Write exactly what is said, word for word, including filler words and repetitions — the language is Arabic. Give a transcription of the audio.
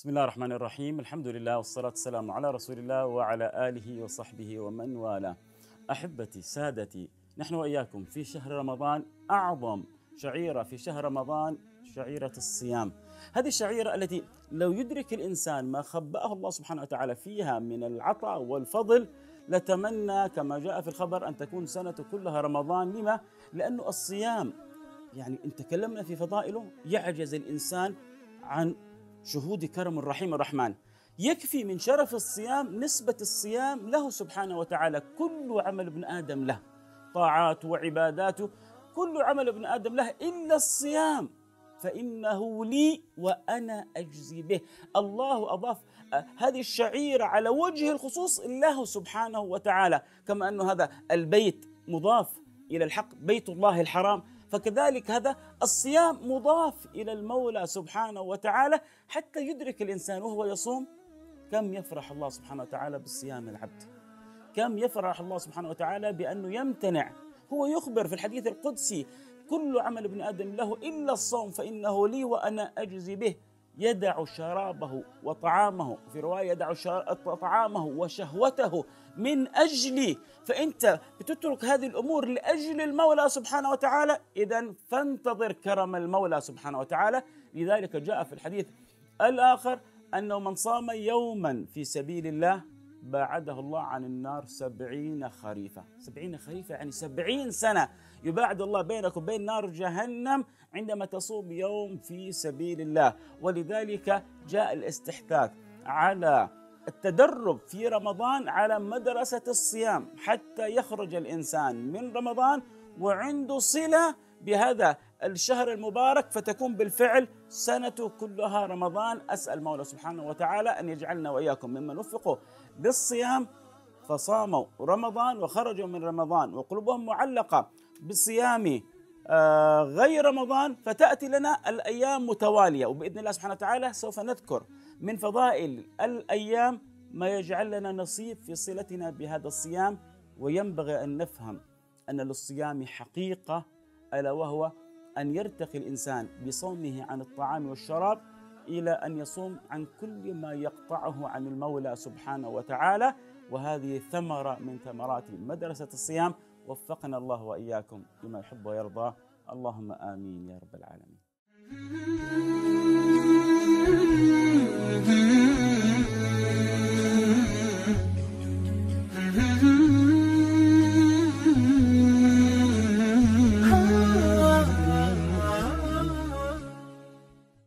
بسم الله الرحمن الرحيم. الحمد لله والصلاة والسلام على رسول الله وعلى آله وصحبه ومن والاه. أحبتي سادتي، نحن وإياكم في شهر رمضان، أعظم شعيرة في شهر رمضان شعيرة الصيام. هذه الشعيرة التي لو يدرك الإنسان ما خبأه الله سبحانه وتعالى فيها من العطاء والفضل لتمنى كما جاء في الخبر أن تكون سنة كلها رمضان. لما؟ لأنه الصيام يعني إن تكلمنا في فضائله يعجز الإنسان عن شهود كرم الرحيم الرحمن. يكفي من شرف الصيام نسبة الصيام له سبحانه وتعالى. كل عمل ابن آدم له، طاعات وعبادات، كل عمل ابن آدم له إلا الصيام فإنه لي وأنا أجزي به. الله أضاف هذه الشعيرة على وجه الخصوص الله سبحانه وتعالى، كما أن هذا البيت مضاف إلى الحق، بيت الله الحرام، فكذلك هذا الصيام مضاف إلى المولى سبحانه وتعالى، حتى يدرك الإنسان وهو يصوم كم يفرح الله سبحانه وتعالى بالصيام العبد، كم يفرح الله سبحانه وتعالى بأنه يمتنع. هو يخبر في الحديث القدسي: كل عمل ابن آدم له إلا الصوم فإنه لي وأنا أجزي به. يدع شرابه وطعامه، في رواية يدع طعامه وشهوته من أجلي. فأنت بتترك هذه الأمور لأجل المولى سبحانه وتعالى، إذن فانتظر كرم المولى سبحانه وتعالى. لذلك جاء في الحديث الآخر أنه من صام يوما في سبيل الله باعده الله عن النار سبعين خريفة. سبعين خريفة يعني سبعين سنة يباعد الله بينك وبين نار جهنم عندما تصوم يوم في سبيل الله. ولذلك جاء الاستحثاث على التدرب في رمضان على مدرسة الصيام حتى يخرج الإنسان من رمضان وعنده صلة بهذا الشهر المبارك، فتكون بالفعل سنة كلها رمضان. أسأل مولى سبحانه وتعالى أن يجعلنا وإياكم ممن وفقوا للصيام فصاموا رمضان وخرجوا من رمضان وقلوبهم معلقة بصيام آه غير رمضان، فتأتي لنا الأيام متوالية. وبإذن الله سبحانه وتعالى سوف نذكر من فضائل الأيام ما يجعل لنا نصيب في صلتنا بهذا الصيام. وينبغي أن نفهم أن للصيام حقيقة، ألا وهو أن يرتقي الإنسان بصومه عن الطعام والشراب إلى أن يصوم عن كل ما يقطعه عن المولى سبحانه وتعالى. وهذه ثمرة من ثمرات مدرسة الصيام. وفقنا الله وإياكم لما يحب ويرضى، اللهم آمين يا رب العالمين.